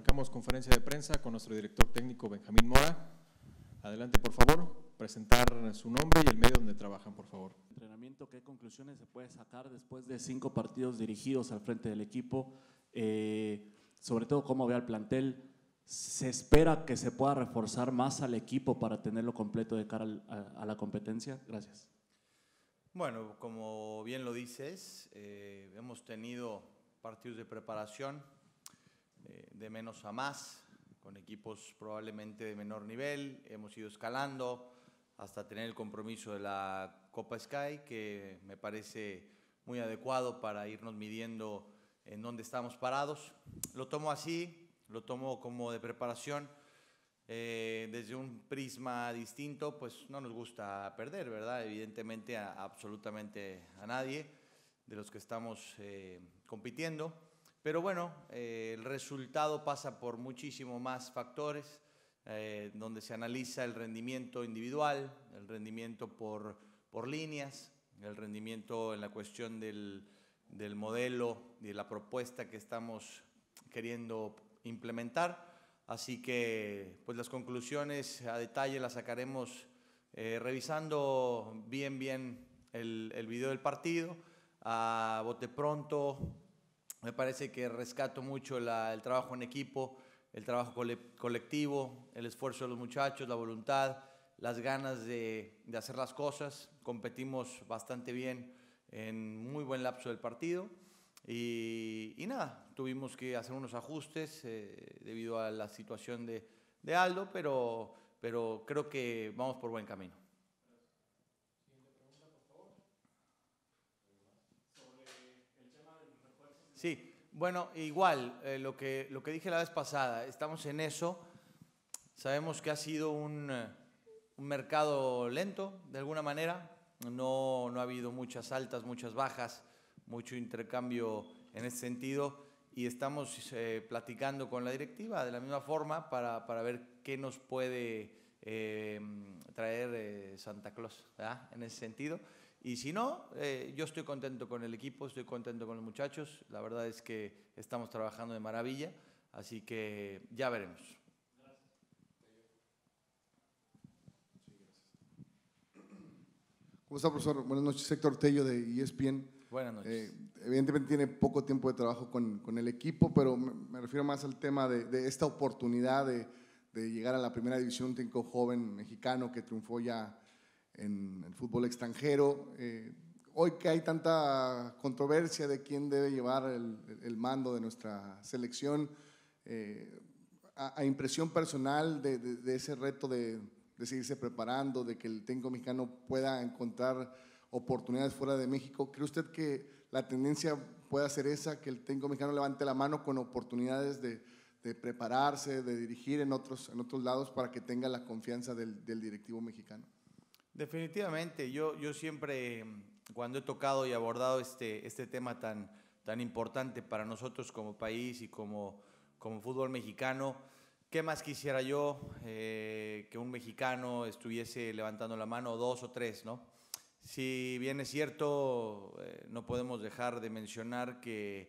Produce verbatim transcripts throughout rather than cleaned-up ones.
arrancamos conferencia de prensa con nuestro director técnico Benjamín Mora. Adelante, por favor, presentar su nombre y el medio donde trabajan, por favor. Entrenamiento, ¿qué conclusiones se puede sacar después de cinco partidos dirigidos al frente del equipo? Eh, sobre todo, ¿cómo ve al plantel? ¿Se espera que se pueda reforzar más al equipo para tenerlo completo de cara al, a, a la competencia? Gracias. Bueno, como bien lo dices, eh, hemos tenido partidos de preparación eh, de menos a más, con equipos probablemente de menor nivel. Hemos ido escalando hasta tener el compromiso de la Copa Sky, que me parece muy adecuado para irnos midiendo en dónde estamos parados. Lo tomo así, lo tomo como de preparación. Eh, desde un prisma distinto, pues no nos gusta perder, ¿verdad? Evidentemente a, a absolutamente a nadie de los que estamos eh, compitiendo. Pero bueno, eh, el resultado pasa por muchísimo más factores, eh, donde se analiza el rendimiento individual, el rendimiento por, por líneas, el rendimiento en la cuestión del, del modelo y de la propuesta que estamos queriendo implementar. Así que pues las conclusiones a detalle las sacaremos eh, revisando bien bien el, el video del partido. A bote pronto, me parece que rescato mucho la, el trabajo en equipo, el trabajo cole, colectivo, el esfuerzo de los muchachos, la voluntad, las ganas de, de hacer las cosas. Competimos bastante bien en muy buen lapso del partido. Y, y nada, tuvimos que hacer unos ajustes eh, debido a la situación de, de Aldo, pero, pero creo que vamos por buen camino. Siguiente pregunta, por favor. Sobre el tema de los refuerzos. Sí, bueno, igual, eh, lo, que, lo que dije la vez pasada, estamos en eso. Sabemos que ha sido un, un mercado lento, de alguna manera. No, no ha habido muchas altas, muchas bajas, mucho intercambio en ese sentido, y estamos eh, platicando con la directiva de la misma forma para, para ver qué nos puede eh, traer eh, Santa Claus, ¿verdad? En ese sentido. Y si no, eh, yo estoy contento con el equipo, estoy contento con los muchachos. La verdad es que estamos trabajando de maravilla, así que ya veremos. ¿Cómo está, profesor? Buenas noches, Héctor Tello de E S P N. Buenas noches. Eh, evidentemente tiene poco tiempo de trabajo con, con el equipo, pero me, me refiero más al tema de, de esta oportunidad de, de llegar a la primera división, un técnico joven mexicano que triunfó ya en el fútbol extranjero. Eh, hoy que hay tanta controversia de quién debe llevar el, el mando de nuestra selección, eh, a, a impresión personal de, de, de ese reto de, de seguirse preparando, de que el técnico mexicano pueda encontrar oportunidades fuera de México, ¿cree usted que la tendencia pueda ser esa, que el técnico mexicano levante la mano con oportunidades de, de prepararse, de dirigir en otros, en otros lados para que tenga la confianza del, del directivo mexicano? Definitivamente, yo, yo siempre, cuando he tocado y abordado este, este tema tan, tan importante para nosotros como país y como, como fútbol mexicano, ¿qué más quisiera yo eh, que un mexicano estuviese levantando la mano, dos o tres, ¿no? Si bien es cierto, eh, no podemos dejar de mencionar que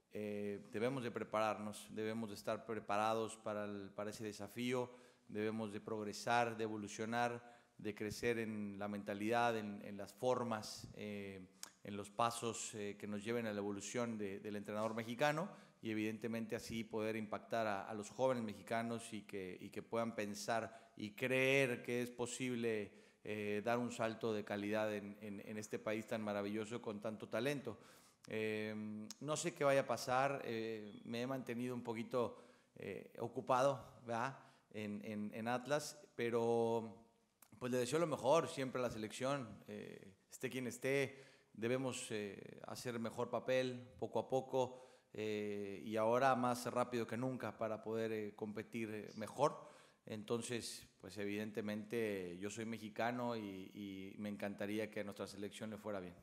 eh, debemos de prepararnos, debemos de estar preparados para, el, para ese desafío, debemos de progresar, de evolucionar, de crecer en la mentalidad, en, en las formas, eh, en los pasos eh, que nos lleven a la evolución de, del entrenador mexicano, y evidentemente así poder impactar a, a los jóvenes mexicanos y que, y que puedan pensar y creer que es posible Eh, dar un salto de calidad en, en, en este país tan maravilloso con tanto talento. Eh, no sé qué vaya a pasar, eh, me he mantenido un poquito eh, ocupado, ¿verdad? En, en, en Atlas, pero pues le deseo lo mejor siempre a la selección, eh, esté quien esté, debemos eh, hacer mejor papel poco a poco eh, y ahora más rápido que nunca para poder eh, competir mejor. Entonces, pues evidentemente yo soy mexicano y, y me encantaría que a nuestra selección le fuera bien.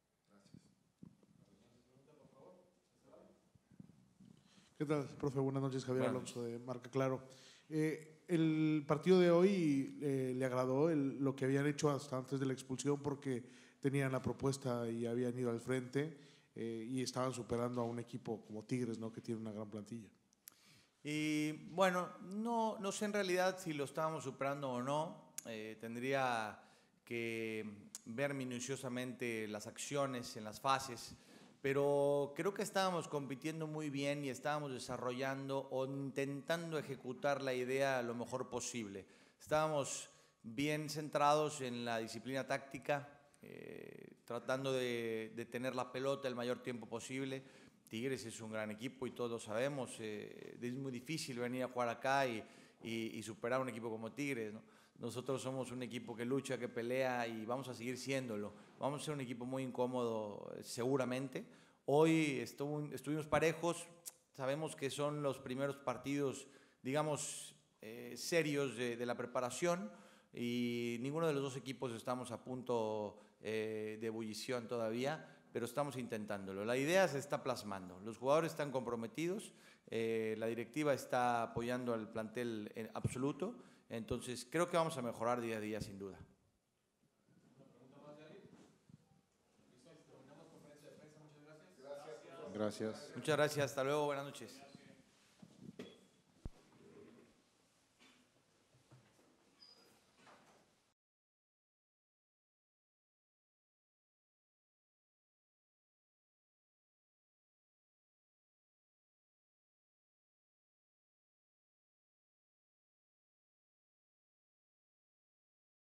¿Qué tal, profe? Buenas noches, Javier Buenas Alonso de Marca Claro. Eh, el partido de hoy eh, le agradó el, lo que habían hecho hasta antes de la expulsión, porque tenían la propuesta y habían ido al frente eh, y estaban superando a un equipo como Tigres, ¿no?, que tiene una gran plantilla. Y bueno, no, no sé en realidad si lo estábamos superando o no. Eh, tendría que ver minuciosamente las acciones en las fases, pero creo que estábamos compitiendo muy bien y estábamos desarrollando o intentando ejecutar la idea lo mejor posible. Estábamos bien centrados en la disciplina táctica, eh, tratando de, de tener la pelota el mayor tiempo posible. Tigres es un gran equipo y todos lo sabemos. Eh, es muy difícil venir a jugar acá y, y, y superar a un equipo como Tigres, ¿no? Nosotros somos un equipo que lucha, que pelea y vamos a seguir siéndolo. Vamos a ser un equipo muy incómodo seguramente. Hoy estuvo, estuvimos parejos. Sabemos que son los primeros partidos, digamos, eh, serios de, de la preparación y ninguno de los dos equipos estamos a punto eh, de ebullición todavía, pero estamos intentándolo. La idea se está plasmando, los jugadores están comprometidos, eh, la directiva está apoyando al plantel en absoluto, entonces creo que vamos a mejorar día a día sin duda. Gracias. Muchas gracias, hasta luego, buenas noches.